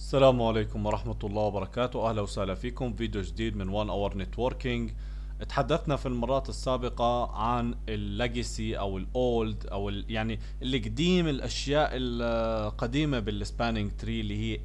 السلام عليكم ورحمة الله وبركاته. أهلا وسهلا فيكم فيديو جديد من 1 Hour Networking. تحدثنا في المرات السابقة عن الليجاسي أو الأولد أو يعني القديم، الأشياء القديمة بالسبانينج تري اللي هي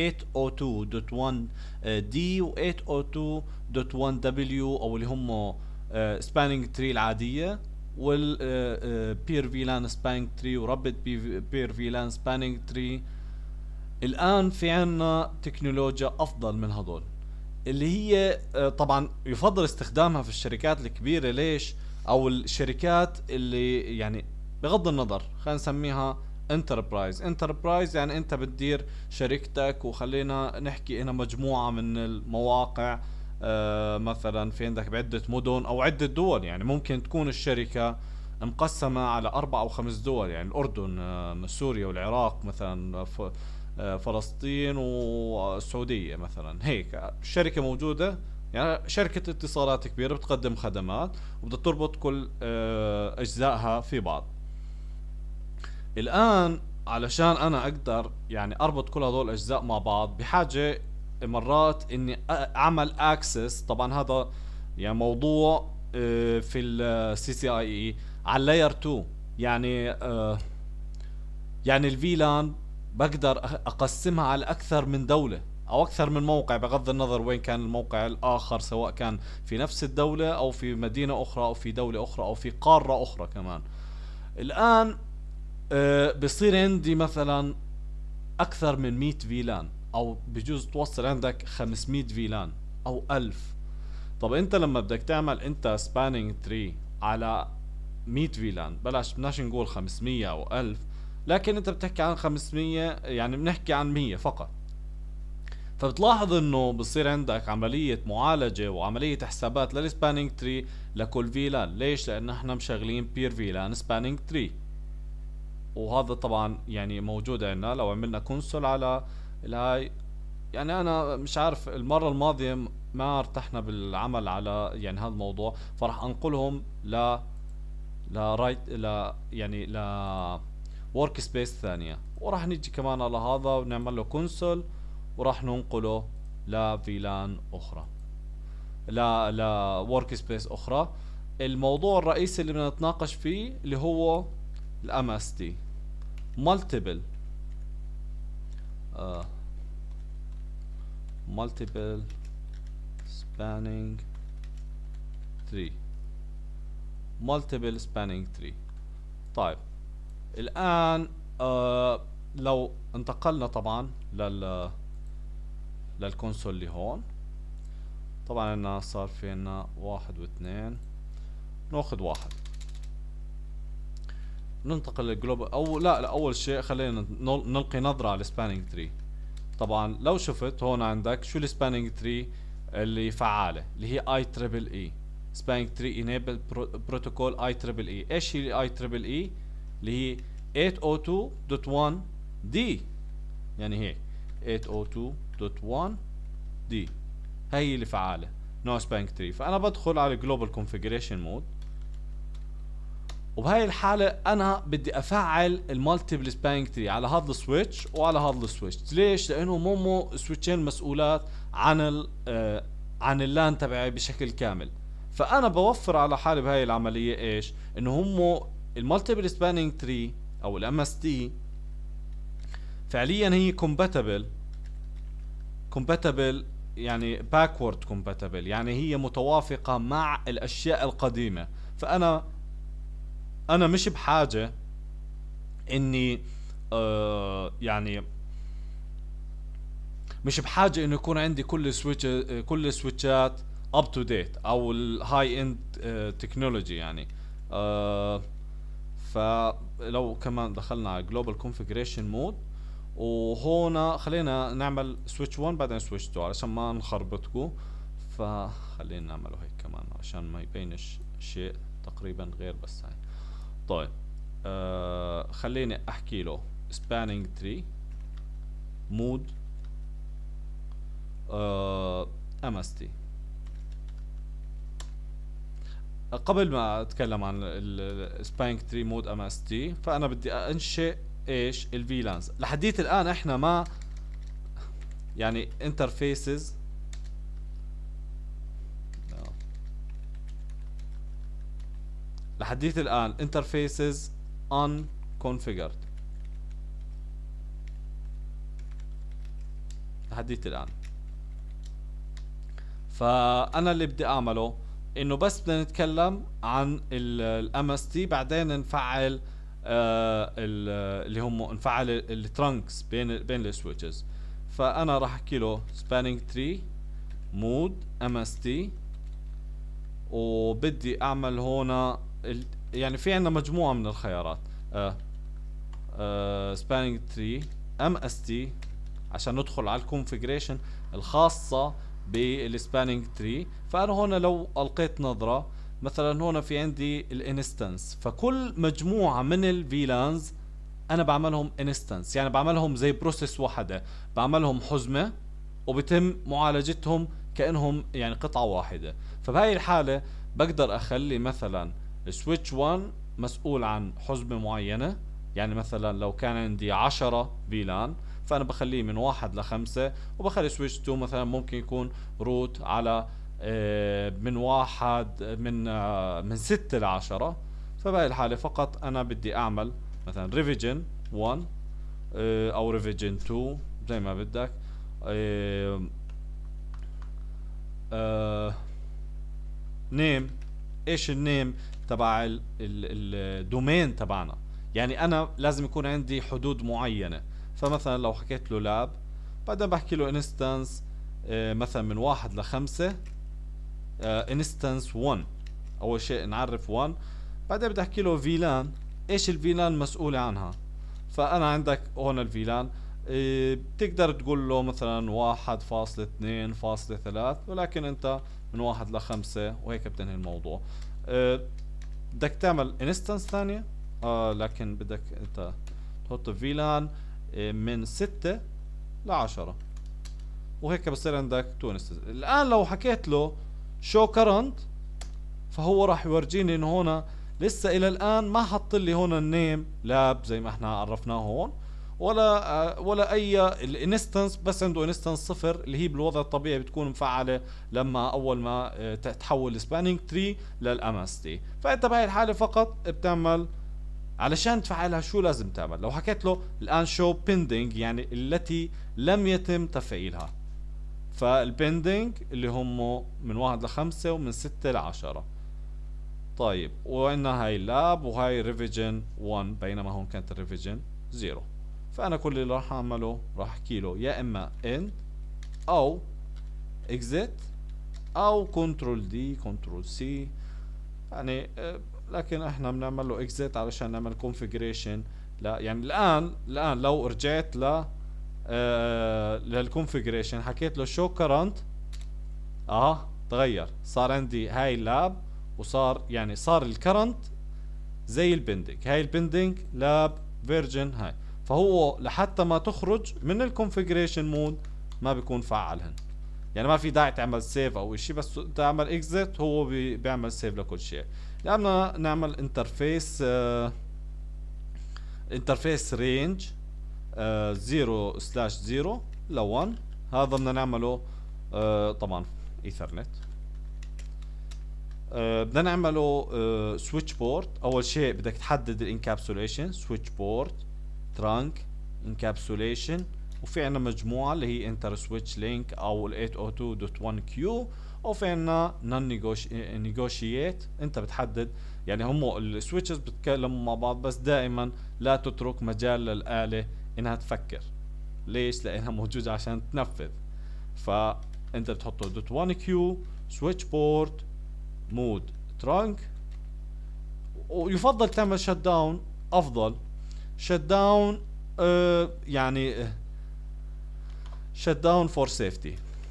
802.1 D و 802.1 W أو اللي هم سبانينج تري العادية، والبير فيلان سبانينج تري ورابد بير فيلان سبانينج تري. الآن في عنا تكنولوجيا أفضل من هذول، اللي هي طبعا يفضل استخدامها في الشركات الكبيرة. ليش؟ أو الشركات اللي يعني بغض النظر خلينا نسميها انتربرايز، يعني أنت بتدير شركتك، وخلينا نحكي هنا مجموعة من المواقع. مثلا في عندك بعدة مدن أو عدة دول، يعني ممكن تكون الشركة مقسمة على 4 أو 5 دول، يعني الأردن، سوريا والعراق مثلا، فلسطين والسعودية مثلا. هيك الشركة موجودة، يعني شركة اتصالات كبيرة بتقدم خدمات وبدها تربط كل أجزائها في بعض. الآن علشان أنا أقدر يعني أربط كل هذول الأجزاء مع بعض، بحاجة مرات إني أعمل أكسس. طبعا هذا يعني موضوع في السي سي اي على اللاير 2. يعني يعني الفيلان بقدر اقسمها على اكثر من دولة او اكثر من موقع، بغض النظر وين كان الموقع الاخر، سواء كان في نفس الدولة او في مدينة اخرى او في دولة اخرى او في قارة اخرى كمان. الان بصير عندي مثلا اكثر من 100 فيلان، او بجوز توصل عندك 500 فيلان او 1000. طب انت لما بدك تعمل انت سبانينج تري على 100 فيلان، بدناش نقول 500 او 1000، لكن انت بتحكي عن 500، يعني بنحكي عن 100 فقط. فبتلاحظ انه بصير عندك عملية معالجة وعملية حسابات للسبانينج تري لكل فيلان. ليش؟ لان احنا مشغلين بير فيلان سبانينج تري، وهذا طبعا يعني موجود عندنا. لو عملنا كونسول على الهاي، يعني انا مش عارف، المرة الماضية ما ارتحنا بالعمل على يعني هذا الموضوع، فراح انقلهم ل يعني ورك سبيس ثانية، وراح نيجي كمان على هذا ونعمل له كونسول، وراح ننقله لفيلان اخرى، لا ورك سبيس اخرى. الموضوع الرئيسي اللي بدنا نتناقش فيه اللي هو الام اس تي، مالتيبل مالتيبل سبانينج تري، مالتيبل سبانينج تري. طيب الآن لو انتقلنا طبعا للكونسول اللي هون، طبعا لنا صار فينا 1 و2، ناخذ 1 ننتقل للجلوبال. او لا اول شيء خلينا نلقي نظرة على السبانينج تري. طبعا لو شفت هون عندك شو السبانينج تري اللي فعالة، اللي هي اي تريبل اي، سبانينج تري انيبل بروتوكول اي تريبل اي. ايش هي اي تريبل اي؟ اللي هي 802.1 دي، يعني هيك 802.1 دي هي اللي فعالة نوع سبانينج تري. فانا بدخل على جلوبال كونفيجريشن مود، وبهاي الحالة انا بدي افعل المالتيبل سبانينج تري على هذا السويتش وعلى هذا السويتش. ليش؟ لانه مو سويتشين مسؤولات عن اللان تبعي بشكل كامل. فانا بوفر على حالي بهاي العملية ايش؟ انه هم المالتيبل سبانينج تري او الام اس تي فعليا هي كومباتبل، يعني باكورد كومباتبل، يعني هي متوافقة مع الاشياء القديمة. فانا مش بحاجة اني يعني مش بحاجة انه يكون عندي كل السويتشات اب تو ديت او الهاي اند تكنولوجي يعني. فلو كمان دخلنا على جلوبال كونفيجريشن مود، وهنا خلينا نعمل سويتش 1 بعدين سويتش 2 علشان ما نخربطكم. فخلينا نعمله هيك كمان عشان ما يبينش شيء تقريبا غير بس هاي. طيب خليني احكي له سبانينج تري مود ام اس تي. قبل ما اتكلم عن السبانينج تري مود ام اس تي، فانا بدي انشئ ايش الفيلانز. لحديت الان احنا يعني انترفيسز لحديت الان انترفيسز unconfigured لحديت الان. فانا اللي بدي اعمله انه بس بدنا نتكلم عن الام اس تي، بعدين نفعل اللي هم نفعل الترانكس بين السويتشز. فانا راح احكي له سبانينج تري مود ام اس تي، وبدي اعمل هنا يعني في عندنا مجموعة من الخيارات سبانينج تري ام اس تي عشان ندخل على الكونفيجريشن الخاصة بالسبانينج تري. فانا هنا لو القيت نظرة مثلا هنا في عندي الانستنس، فكل مجموعة من الفيلانز انا بعملهم انستنس، يعني بعملهم زي بروسيس واحدة، بعملهم حزمة وبتم معالجتهم كأنهم يعني قطعة واحدة. فبهاي الحالة بقدر اخلي مثلا سويتش 1 مسؤول عن حزمة معينة، يعني مثلا لو كان عندي 10 فيلان فانا بخليه من 1 ل5، وبخلي سويتش 2 مثلا ممكن يكون روت على من 1 من 6 ل10. فبهاي الحالة فقط انا بدي اعمل مثلا ريفيجن 1 او ريفيجن 2 زي ما بدك. نيم، ايش النيم تبع الدومين تبعنا؟ يعني انا لازم يكون عندي حدود معينة. فمثلا لو حكيت له لاب، بعدين بحكي له انستنس مثلا من 1 ل5 انستنس 1. اول شيء نعرف 1، بعدين بدي احكي له فيلان، ايش الفيلان مسؤولة عنها؟ فانا عندك هون الفيلان بتقدر تقول له مثلا 1.2.3، ولكن انت من 1 ل5 وهيك بتنهي الموضوع. بدك تعمل انستنس ثانية لكن بدك انت تحط فيلان من 6 ل10، وهيك بصير عندك 2 انستنس. الان لو حكيت له شو كرنت، فهو راح يورجيني انه هنا لسه الى الان ما حط لي هنا النيم لاب زي ما احنا عرفناه هون، ولا اي الانستنس، بس عنده انستنس 0 اللي هي بالوضع الطبيعي بتكون مفعله لما اول ما تحول السبانينج تري للام اس تي. فانت بهاي الحاله فقط بتعمل علشان تفعلها شو لازم تعمل. لو حكيت له الان شو بيندينج يعني التي لم يتم تفعيلها، فالبيندينج اللي هم من 1 ل5 ومن 6 ل10. طيب وعندنا هاي لاب وهاي ريفيجن 1 بينما هون كانت الريفيجن 0. فانا كل اللي راح اعمله راح احكي له يا اما end او exit او كنترول دي كنترول سي يعني لكن احنا بنعمل له exit علشان نعمل configuration. لا يعني الان لو رجعت للconfiguration حكيت له شو current تغير، صار عندي هاي اللاب وصار يعني صار الكرنت زي البندنج، هاي البندنج لاب فيرجن هاي. فهو لحتى ما تخرج من الكونفيجريشن مود ما بيكون فعلهن، يعني ما في داعي تعمل سيف او اشي، بس تعمل اكزيت هو بيعمل سيف لكل شيء. لما نعمل انترفيس رينج 0/0 ل 1، هذا بدنا نعمله طبعا ايثرنت. بدنا نعمله سويتش بورت. اول شيء بدك تحدد الانكابسوليشن سويتش بورت ترانك انكابسوليشن، وفي عنا مجموعة اللي هي انتر سويتش لينك او ال 802.1q، وفي عنا نون نيغوشيت. انت بتحدد يعني هم السويتشز بتكلموا مع بعض، بس دائما لا تترك مجال للآلة انها تفكر. ليش؟ لانها موجودة عشان تنفذ. فانت بتحطه .1q سويتش بورت مود ترانك، ويفضل تعمل شت داون. افضل شت داون يعني شت داون فور سيفتي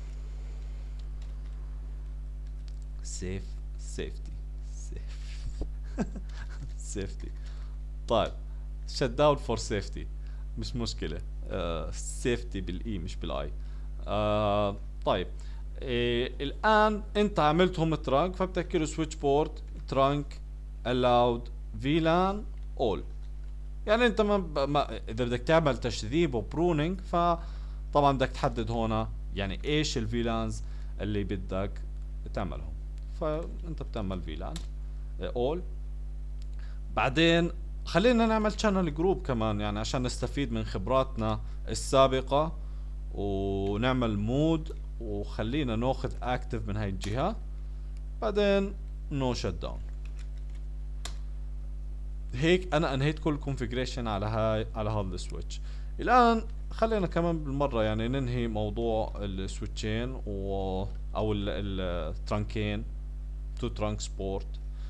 سيفتي. طيب شت داون فور سيفتي مش مشكلة، سيفتي بالاي مش بالاي. طيب الان انت عملتهم ترانك، فبتحكي له سويتش بورت ترانك allowed VLAN all. يعني انت ما اذا بدك تعمل تشذيب وبرونينج، فطبعا طبعا بدك تحدد هون يعني ايش الفيلانز اللي بدك تعملهم. فانت بتعمل فيلان اول. بعدين خلينا نعمل channel جروب كمان، يعني عشان نستفيد من خبراتنا السابقة ونعمل مود، وخلينا ناخذ اكتف من هاي الجهة. بعدين نو شت داون. هيك انا انهيت كل configuration على هذا السويتش. الان خلينا كمان بالمرة يعني ننهي موضوع السويتشين او الترانكين، تو ترانك سبورت.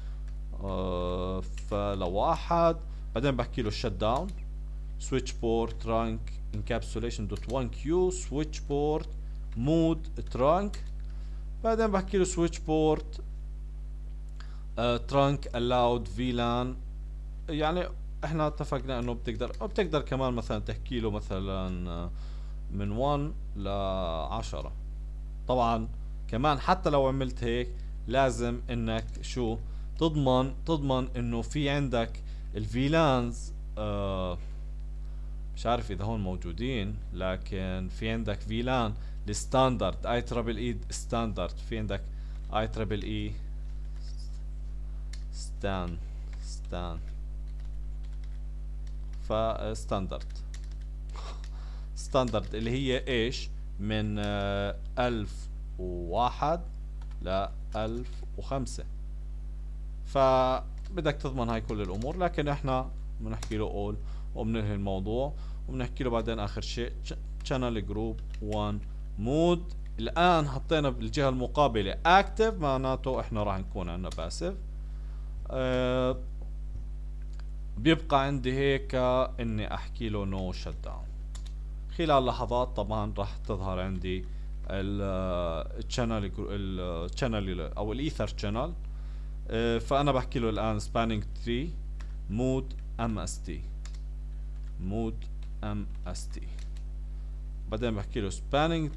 فلو واحد بعدين بحكي له شت داون سويتش بورت ترانك انكابسوليشن دوت 1 كيو سويتش بورت مود ترانك. بعدين بحكي له سويتش بورت ترانك الاود فيلان. يعني احنا اتفقنا انه بتقدر كمان مثلا تحكي له مثلا من 1 ل 10. طبعا كمان حتى لو عملت هيك لازم انك شو تضمن انه في عندك الفيلانز مش عارف اذا هون موجودين، لكن في عندك فيلان الستاندرد اي ترابل اي ستاندرد، في عندك اي ترابل اي ستاند فستاندرد ستاندرد اللي هي ايش من 1001 ل 1005. فبدك تضمن هاي كل الامور، لكن احنا بنحكي له اول وبننهي الموضوع وبنحكي له بعدين اخر شيء channel جروب 1 مود. الان حطينا بالجهه المقابله اكتف، معناته احنا راح نكون عندنا باسيف. بيبقى عندي هيك اني احكي له نو شت داون. خلال لحظات طبعا راح تظهر عندي الشانل او الايثر شانل. فانا بحكي له الان سبانينج تري مود ام اس تي بعدين بحكي له سبانينج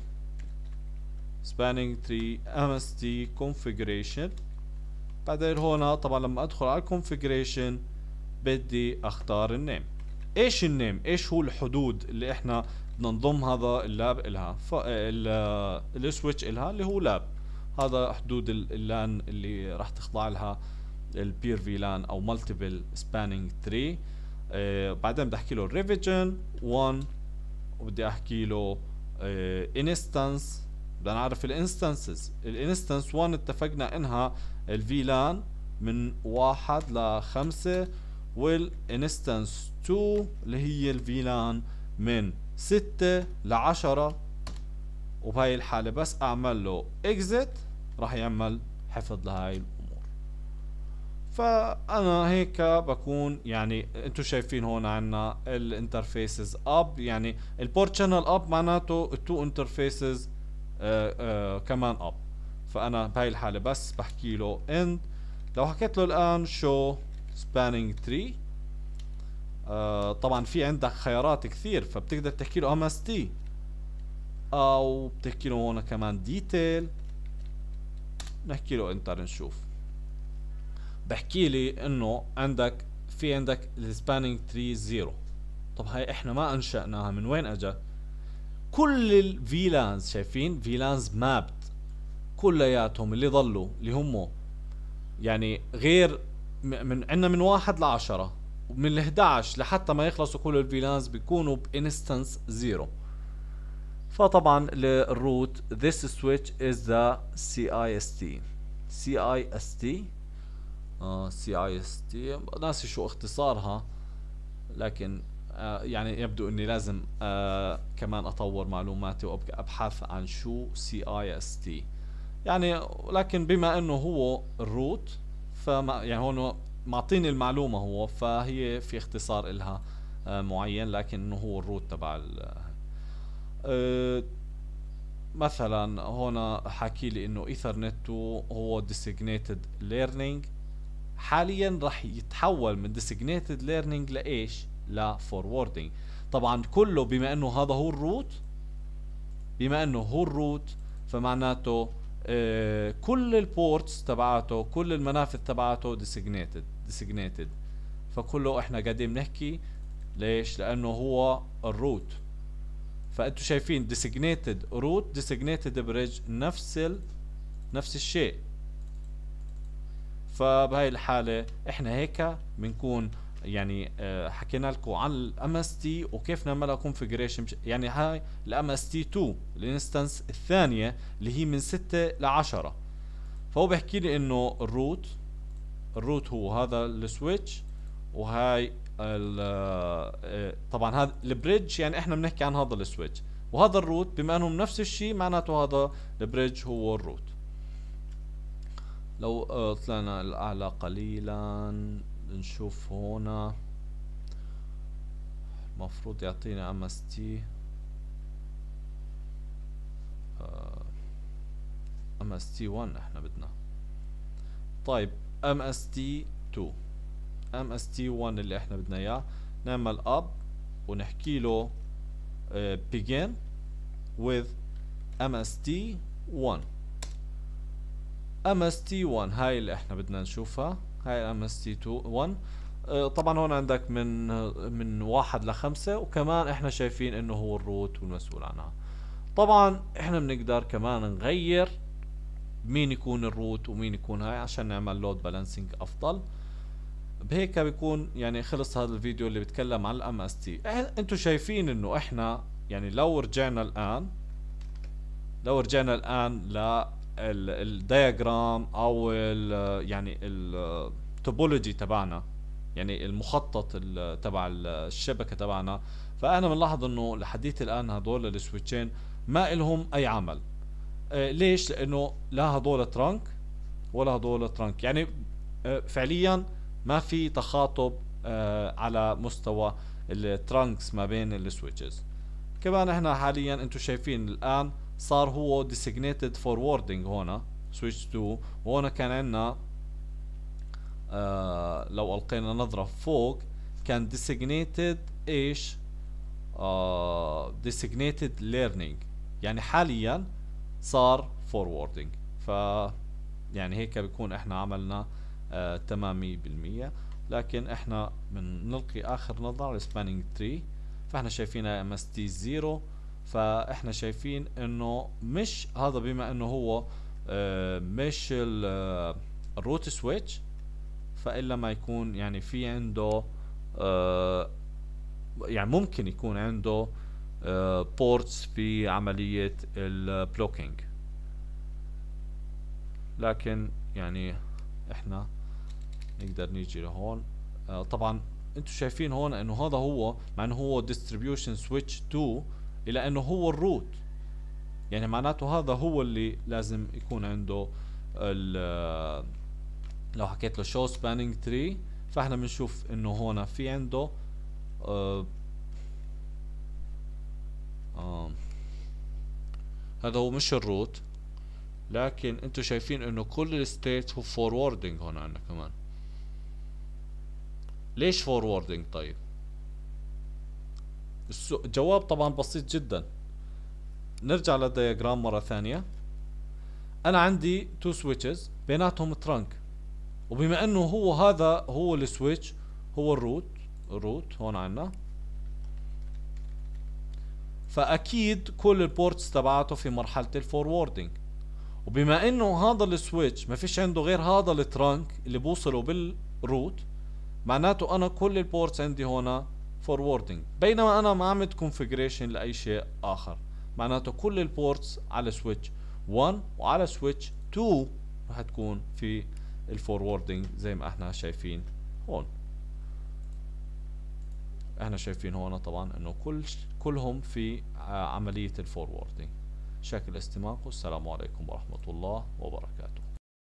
تري ام اس تي configuration. بعدين هون طبعا لما ادخل على الكونفيجريشن بدي اختار النيم. ايش النيم؟ ايش هو الحدود اللي احنا بدنا نضم هذا اللاب الها السويتش الها اللي هو لاب. هذا حدود اللان اللي راح تخضع لها البير في لان او مالتيبل سبانينج تري. بعدين بدي احكي له ريفيجن 1 وبدي احكي له انستنس. بدنا نعرف الانستنسز. الانستنس 1 اتفقنا انها الفيلان من 1 ل 5، والانستنس 2 اللي هي الفيلان من 6 ل 10. وبهاي الحالة بس اعمل له اكزit راح يعمل حفظ لهاي الامور. فانا هيك بكون يعني انتو شايفين هون عنا الانترفيسز اب، يعني البورت شانل اب معناته التو انترفيسز كمان اب. فانا بهاي الحالة بس بحكي له end. لو حكيت له الان show spanning tree طبعا في عندك خيارات كثير، فبتقدر تحكي له MST او بتحكي له هون كمان detail. نحكي له انتر نشوف. بحكي لي انه في عندك السبانينج تري 0. طب هاي احنا ما انشأناها، من وين اجت؟ كل الفيلانز شايفين فيلانز مابد كلياتهم اللي ضلوا اللي هم يعني غير من عندنا من 1 ل 10 ومن ال 11 لحتى ما يخلصوا كل الفيلانز بيكونوا بانستنس 0. فطبعا للروت this switch is the CIST CIST ناسي شو اختصارها، لكن يعني يبدو اني لازم كمان اطور معلوماتي وابقى ابحث عن شو CIST يعني. لكن بما انه هو الروت فما يعني هون معطيني المعلومة هو، فهي في اختصار إلها معين، لكن انه هو الروت تبع مثلا هون حكي لي انه ايثرنت 2 هو designated learning. حاليا راح يتحول من designated learning لايش؟ لا forwarding. طبعا كله بما انه هذا هو الروت فمعناته كل البورتس تبعاته كل المنافذ تبعاته designated. فكله احنا قاعدين بنحكي ليش؟ لانه هو الروت. فانتوا شايفين designated root designated bridge نفس الشيء. فبهاي الحالة احنا هيك بنكون يعني حكينا لكم عن الام اس تي وكيف نعملها كونفيجريشن. يعني هاي الام اس تي 2 الانستنس الثانية اللي هي من 6 ل 10. فهو بيحكي لي انه الروت هو هذا السويتش، وهاي طبعا هذا البريدج، يعني احنا بنحكي عن هذا السويتش وهذا الروت، بما انهم نفس الشيء معناته هذا البريدج هو الروت. لو طلعنا الاعلى قليلا نشوف هنا المفروض يعطينا ام اس تي ام اس تي 1 احنا بدنا. طيب ام اس تي 2 ام اس تي 1 اللي احنا بدنا اياه نعمل اب ونحكي له begin with MST1. MST1 هاي اللي احنا بدنا نشوفها، هاي MST1. طبعا هون عندك من 1 ل 5، وكمان احنا شايفين انه هو الروت والمسؤول عنها. طبعا احنا بنقدر كمان نغير مين يكون الروت ومين يكون هاي عشان نعمل لود بالانسنج افضل. بهيك بيكون يعني خلص هذا الفيديو اللي بيتكلم عن الام اس تي. انتوا شايفين انه احنا يعني لو رجعنا الان للدياجرام او يعني التوبولوجي تبعنا، يعني المخطط تبع الشبكه تبعنا، فانا بنلاحظ انه لحديت الان هذول السويتشين ما لهم اي عمل. ليش؟ لانه لا هذول ترانك ولا هذول ترانك، يعني فعليا ما في تخاطب على مستوى الترانكس ما بين السويتشز. كمان احنا حاليا انتم شايفين الان صار هو designated forwarding هنا switch 2، وهنا كان عندنا لو القينا نظرة فوق كان designated ايش؟ designated learning، يعني حاليا صار forwarding. ف يعني هيك بيكون احنا عملنا تمامي بالمية. لكن احنا بنلقي اخر نظرة على spanning tree، فاحنا شايفينها MST0. فاحنا شايفين انه مش هذا، بما انه هو مش الروت سويتش، فإلا ما يكون يعني في عنده يعني ممكن يكون عنده بورتس في عملية البلوكينج. لكن يعني احنا نقدر نيجي لهون. طبعا انتم شايفين هون انه هذا هو، مع انه هو distribution switch 2 الى انه هو الروت، يعني معناته هذا هو اللي لازم يكون عنده لو حكيت له show spanning tree، فاحنا بنشوف انه هون في عنده هذا هو مش الروت، لكن انتم شايفين انه كل الستيت هو فوروردنج. هون عندنا كمان ليش فوروردنج؟ طيب الجواب طبعا بسيط جدا. نرجع للدياجرام مرة ثانية. انا عندي تو سويتشز بيناتهم ترانك، وبما انه هو هذا هو السويتش هو الروت هون عنا، فاكيد كل البورتس تبعته في مرحلة الفوروردنج. وبما انه هذا السويتش ما فيش عنده غير هذا الترانك اللي بوصله بالروت، معناته انا كل البورتس عندي هنا فوروردنج، بينما انا ما عملت كونفيجريشن لاي شيء اخر. معناته كل البورتس على سويتش 1 وعلى سويتش 2 راح تكون في الفوروردنج زي ما احنا شايفين هون. احنا شايفين هون طبعا انه كلهم في عملية الفوروردنج. شكل استماعكم، السلام عليكم ورحمة الله وبركاته.